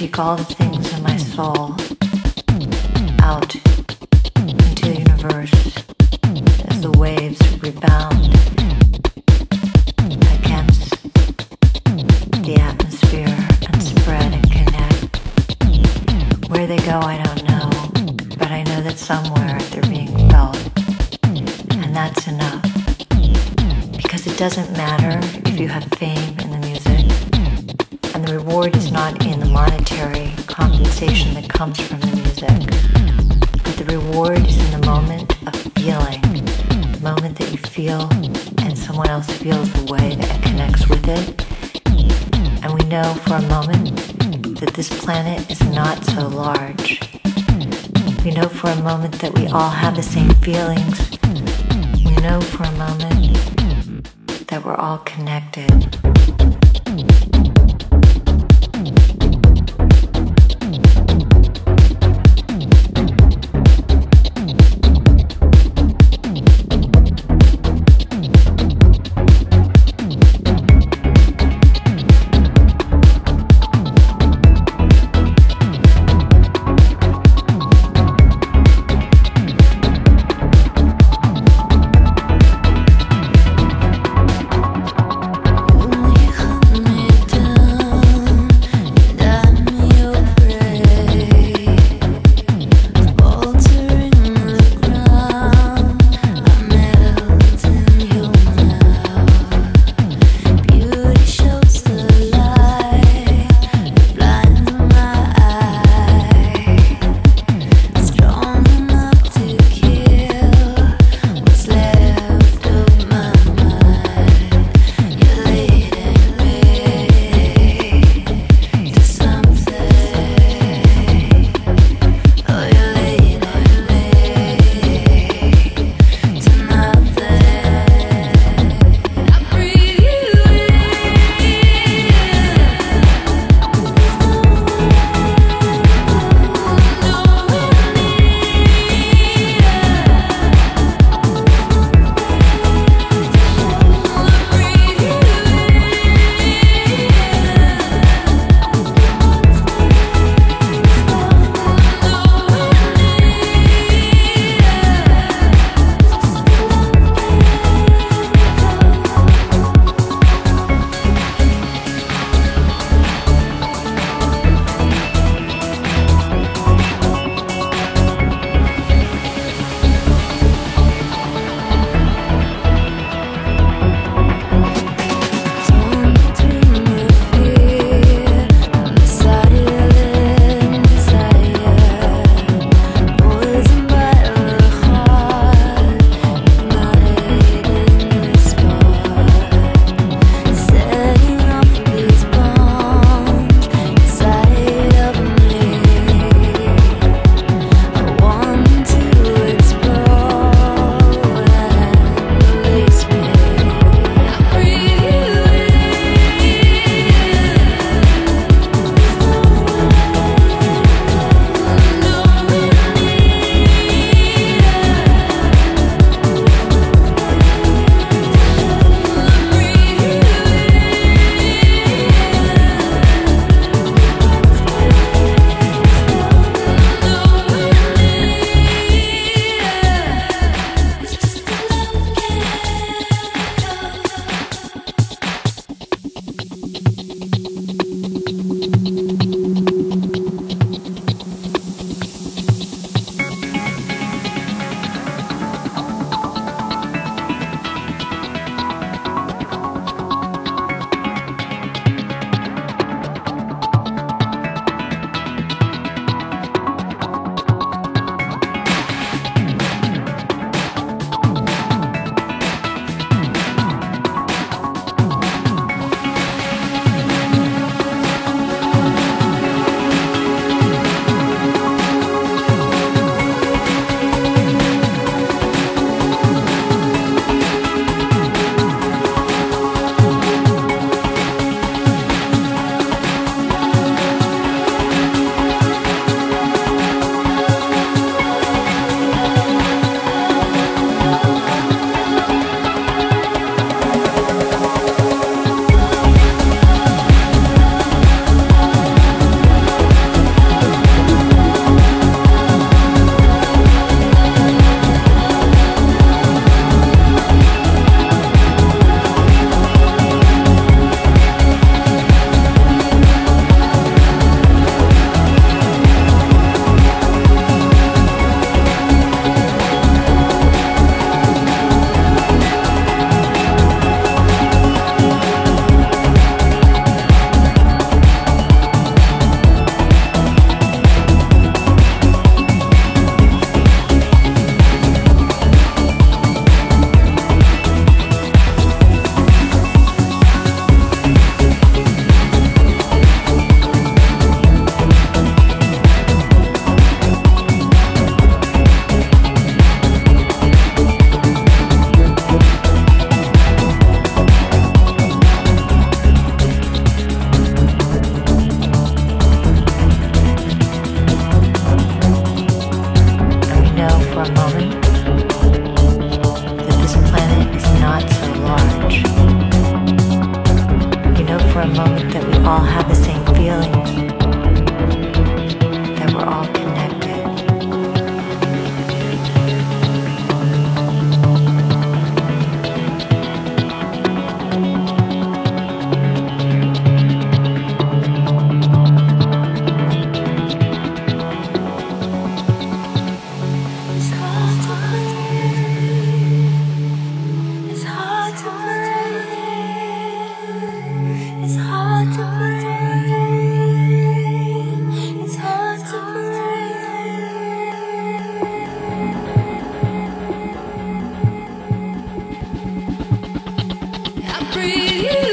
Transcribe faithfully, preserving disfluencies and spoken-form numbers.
speak all the things in my soul out into the universe as the waves rebound against the atmosphere and spread and connect. Where they go, I don't know, but I know that somewhere they're being felt, and that's enough. Because it doesn't matter if you have fame in the music, and the reward is not in the monetary compensation that comes from the music, but the reward is in the moment of feeling, the moment that you feel and someone else feels the way that connects with it. And we know for a moment that this planet is not so large. We know for a moment that we all have the same feelings. We know for a moment that we're all connected. Ooh. breathe you